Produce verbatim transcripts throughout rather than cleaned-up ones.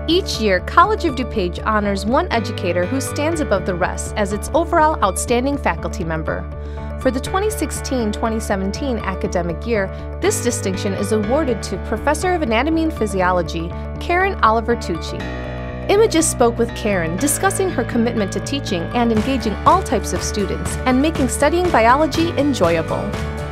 Each year, College of DuPage honors one educator who stands above the rest as its overall outstanding faculty member. For the twenty sixteen twenty seventeen academic year, this distinction is awarded to Professor of Anatomy and Physiology, Karan Oliver-Tucci. Images spoke with Karan, discussing her commitment to teaching and engaging all types of students and making studying biology enjoyable.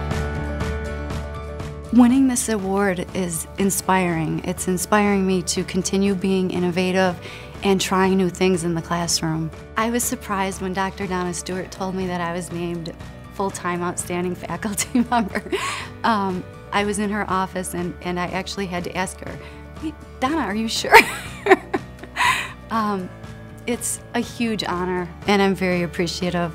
Winning this award is inspiring. It's inspiring me to continue being innovative and trying new things in the classroom. I was surprised when Doctor Donna Stewart told me that I was named full-time outstanding faculty member. Um, I was in her office and, and I actually had to ask her, "Wait, Donna, are you sure?" um, it's a huge honor and I'm very appreciative.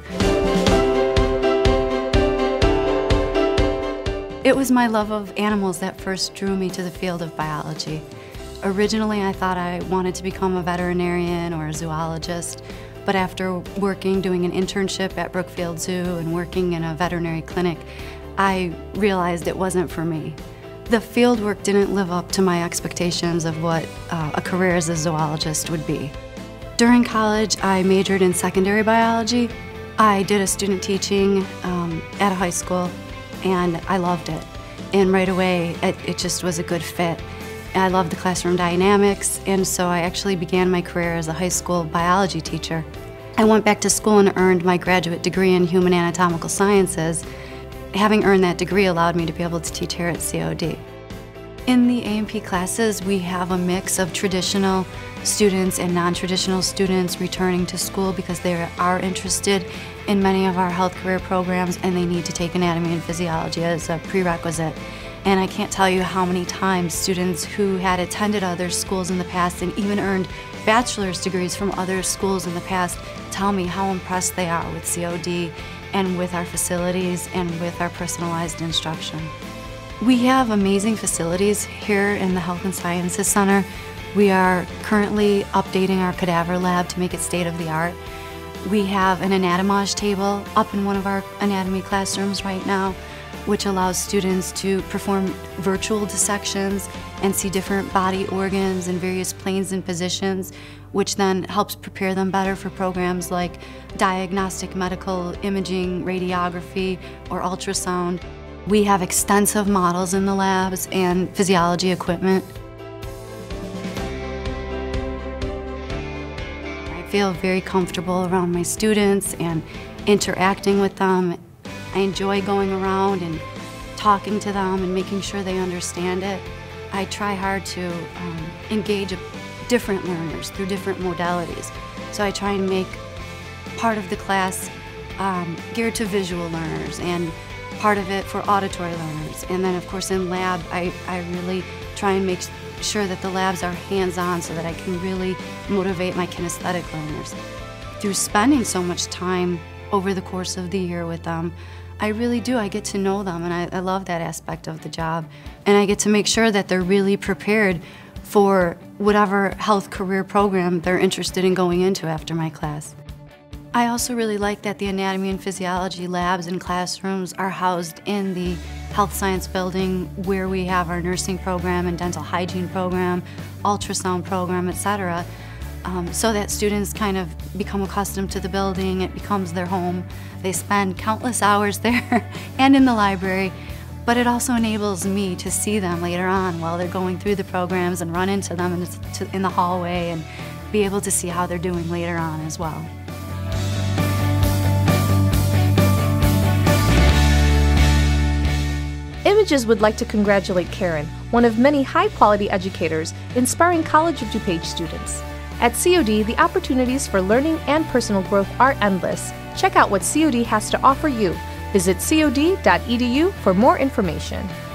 It was my love of animals that first drew me to the field of biology. Originally, I thought I wanted to become a veterinarian or a zoologist, but after working, doing an internship at Brookfield Zoo and working in a veterinary clinic, I realized it wasn't for me. The field work didn't live up to my expectations of what uh, a career as a zoologist would be. During college, I majored in secondary biology. I did a student teaching um, at a high school, and I loved it. And right away, it, it just was a good fit. I loved the classroom dynamics, and so I actually began my career as a high school biology teacher. I went back to school and earned my graduate degree in Human Anatomical Sciences. Having earned that degree allowed me to be able to teach here at C O D. In the A and P classes, we have a mix of traditional students and non-traditional students returning to school because they are interested in many of our health career programs and they need to take anatomy and physiology as a prerequisite. And I can't tell you how many times students who had attended other schools in the past and even earned bachelor's degrees from other schools in the past tell me how impressed they are with C O D and with our facilities and with our personalized instruction. We have amazing facilities here in the Health and Sciences Center. We are currently updating our cadaver lab to make it state-of-the-art. We have an anatomage table up in one of our anatomy classrooms right now, which allows students to perform virtual dissections and see different body organs in various planes and positions, which then helps prepare them better for programs like diagnostic medical imaging, radiography, or ultrasound. We have extensive models in the labs and physiology equipment. I feel very comfortable around my students and interacting with them. I enjoy going around and talking to them and making sure they understand it. I try hard to um, engage different learners through different modalities. So I try and make part of the class um, geared to visual learners and part of it for auditory learners. And then of course in lab, I, I really try and make sure that the labs are hands-on so that I can really motivate my kinesthetic learners. Through spending so much time over the course of the year with them, I really do, I get to know them, and I, I love that aspect of the job. And I get to make sure that they're really prepared for whatever health career program they're interested in going into after my class. I also really like that the anatomy and physiology labs and classrooms are housed in the health science building where we have our nursing program and dental hygiene program, ultrasound program, et cetera, um, so that students kind of become accustomed to the building. It becomes their home. They spend countless hours there and in the library, but it also enables me to see them later on while they're going through the programs and run into them in the, in the hallway and be able to see how they're doing later on as well. Images would like to congratulate Karan, one of many high-quality educators inspiring College of DuPage students. At C O D, the opportunities for learning and personal growth are endless. Check out what C O D has to offer you. Visit C O D dot E D U for more information.